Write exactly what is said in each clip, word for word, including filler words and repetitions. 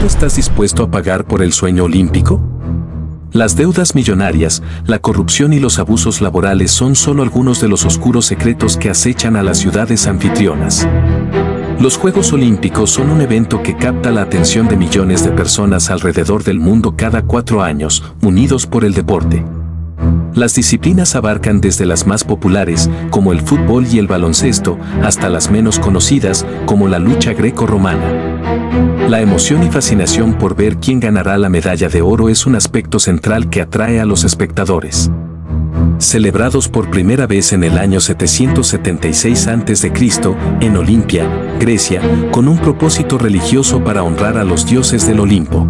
¿Cuánto estás dispuesto a pagar por el sueño olímpico? Las deudas millonarias, la corrupción y los abusos laborales son solo algunos de los oscuros secretos que acechan a las ciudades anfitrionas. Los Juegos Olímpicos son un evento que capta la atención de millones de personas alrededor del mundo cada cuatro años, unidos por el deporte. Las disciplinas abarcan desde las más populares, como el fútbol y el baloncesto, hasta las menos conocidas, como la lucha greco-romana. La emoción y fascinación por ver quién ganará la medalla de oro es un aspecto central que atrae a los espectadores. Celebrados por primera vez en el año setecientos setenta y seis antes de Cristo, en Olimpia, Grecia, con un propósito religioso para honrar a los dioses del Olimpo.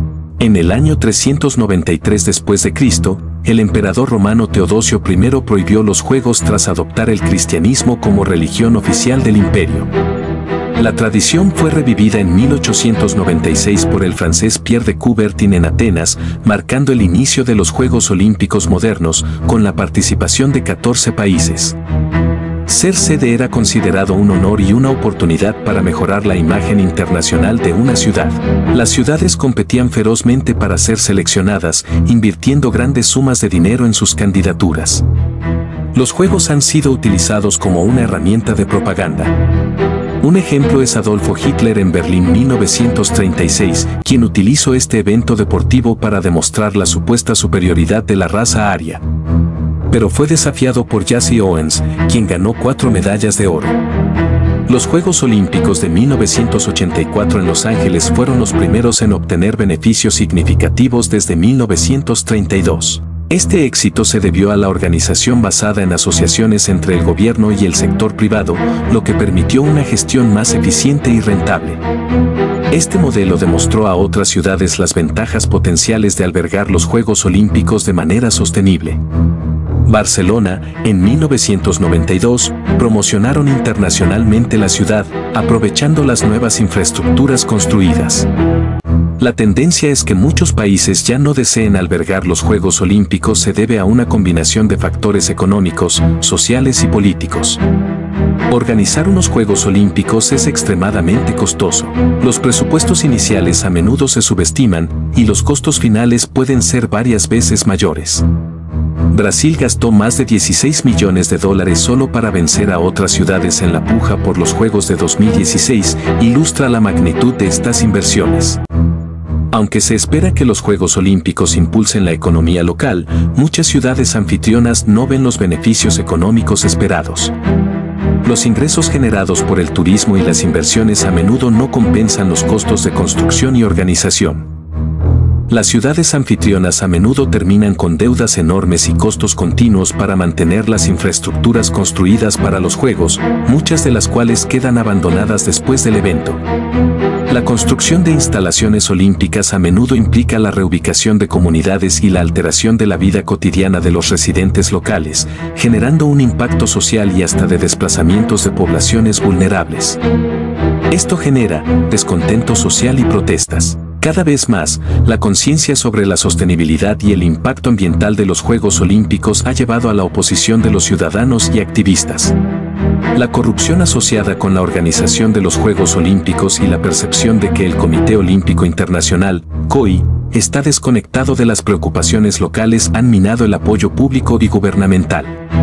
En el año trescientos noventa y tres después de Cristo, el emperador romano Teodosio primero prohibió los Juegos tras adoptar el cristianismo como religión oficial del imperio. La tradición fue revivida en mil ochocientos noventa y seis por el francés Pierre de Coubertin en Atenas, marcando el inicio de los Juegos Olímpicos modernos, con la participación de catorce países. Ser sede era considerado un honor y una oportunidad para mejorar la imagen internacional de una ciudad. Las ciudades competían ferozmente para ser seleccionadas, invirtiendo grandes sumas de dinero en sus candidaturas. Los Juegos han sido utilizados como una herramienta de propaganda. Un ejemplo es Adolfo Hitler en Berlín mil novecientos treinta y seis, quien utilizó este evento deportivo para demostrar la supuesta superioridad de la raza aria. Pero fue desafiado por Jesse Owens, quien ganó cuatro medallas de oro. Los Juegos Olímpicos de mil novecientos ochenta y cuatro en Los Ángeles fueron los primeros en obtener beneficios significativos desde mil novecientos treinta y dos. Este éxito se debió a la organización basada en asociaciones entre el gobierno y el sector privado, lo que permitió una gestión más eficiente y rentable. Este modelo demostró a otras ciudades las ventajas potenciales de albergar los Juegos Olímpicos de manera sostenible. Barcelona, en mil novecientos noventa y dos, promocionaron internacionalmente la ciudad, aprovechando las nuevas infraestructuras construidas. La tendencia es que muchos países ya no deseen albergar los Juegos Olímpicos se debe a una combinación de factores económicos, sociales y políticos. Organizar unos Juegos Olímpicos es extremadamente costoso. Los presupuestos iniciales a menudo se subestiman, y los costos finales pueden ser varias veces mayores. Brasil gastó más de dieciséis millones de dólares solo para vencer a otras ciudades en la puja por los Juegos de dos mil dieciséis, ilustra la magnitud de estas inversiones. Aunque se espera que los Juegos Olímpicos impulsen la economía local, muchas ciudades anfitrionas no ven los beneficios económicos esperados. Los ingresos generados por el turismo y las inversiones a menudo no compensan los costos de construcción y organización. Las ciudades anfitrionas a menudo terminan con deudas enormes y costos continuos para mantener las infraestructuras construidas para los Juegos, muchas de las cuales quedan abandonadas después del evento. La construcción de instalaciones olímpicas a menudo implica la reubicación de comunidades y la alteración de la vida cotidiana de los residentes locales, generando un impacto social y hasta de desplazamientos de poblaciones vulnerables. Esto genera descontento social y protestas. Cada vez más, la conciencia sobre la sostenibilidad y el impacto ambiental de los Juegos Olímpicos ha llevado a la oposición de los ciudadanos y activistas. La corrupción asociada con la organización de los Juegos Olímpicos y la percepción de que el Comité Olímpico Internacional, C O I, está desconectado de las preocupaciones locales han minado el apoyo público y gubernamental.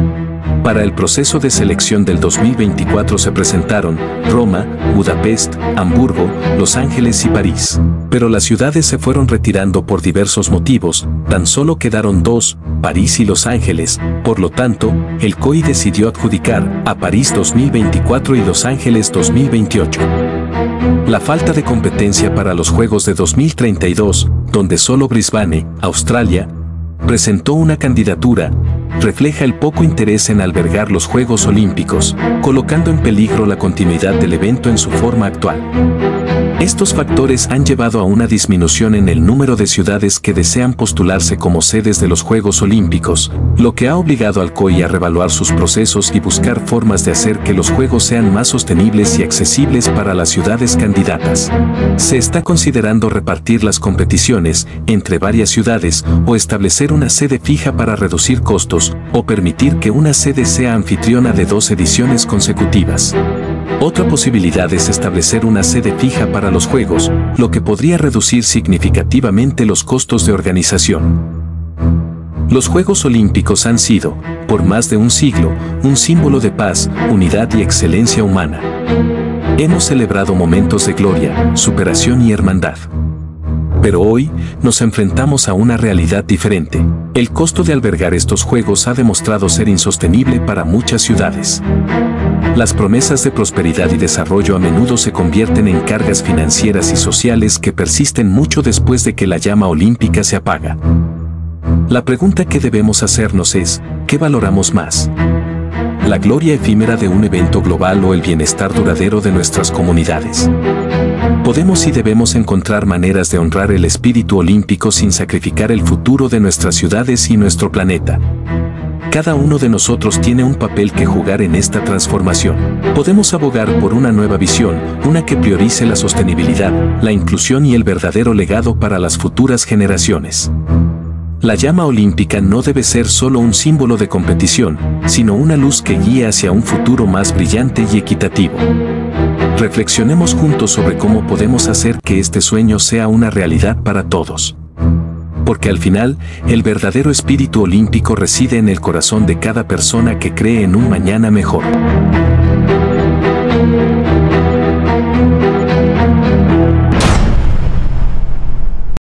Para el proceso de selección del dos mil veinticuatro se presentaron Roma, Budapest, Hamburgo, Los Ángeles y París. Pero las ciudades se fueron retirando por diversos motivos, tan solo quedaron dos, París y Los Ángeles, por lo tanto, el C O I decidió adjudicar a París dos mil veinticuatro y Los Ángeles dos mil veintiocho. La falta de competencia para los Juegos de dos mil treinta y dos, donde solo Brisbane, Australia, presentó una candidatura, refleja el poco interés en albergar los Juegos Olímpicos, colocando en peligro la continuidad del evento en su forma actual. Estos factores han llevado a una disminución en el número de ciudades que desean postularse como sedes de los Juegos Olímpicos, lo que ha obligado al C O I a reevaluar sus procesos y buscar formas de hacer que los Juegos sean más sostenibles y accesibles para las ciudades candidatas. Se está considerando repartir las competiciones entre varias ciudades o establecer una sede fija para reducir costos, o permitir que una sede sea anfitriona de dos ediciones consecutivas. Otra posibilidad es establecer una sede fija para los Juegos, lo que podría reducir significativamente los costos de organización. Los Juegos Olímpicos han sido, por más de un siglo, un símbolo de paz, unidad y excelencia humana. Hemos celebrado momentos de gloria, superación y hermandad. Pero hoy, nos enfrentamos a una realidad diferente. El costo de albergar estos Juegos ha demostrado ser insostenible para muchas ciudades. Las promesas de prosperidad y desarrollo a menudo se convierten en cargas financieras y sociales que persisten mucho después de que la llama olímpica se apaga. La pregunta que debemos hacernos es, ¿qué valoramos más? ¿La gloria efímera de un evento global o el bienestar duradero de nuestras comunidades? Podemos y debemos encontrar maneras de honrar el espíritu olímpico sin sacrificar el futuro de nuestras ciudades y nuestro planeta. Cada uno de nosotros tiene un papel que jugar en esta transformación. Podemos abogar por una nueva visión, una que priorice la sostenibilidad, la inclusión y el verdadero legado para las futuras generaciones. La llama olímpica no debe ser solo un símbolo de competición, sino una luz que guíe hacia un futuro más brillante y equitativo. Reflexionemos juntos sobre cómo podemos hacer que este sueño sea una realidad para todos. Porque al final, el verdadero espíritu olímpico reside en el corazón de cada persona que cree en un mañana mejor.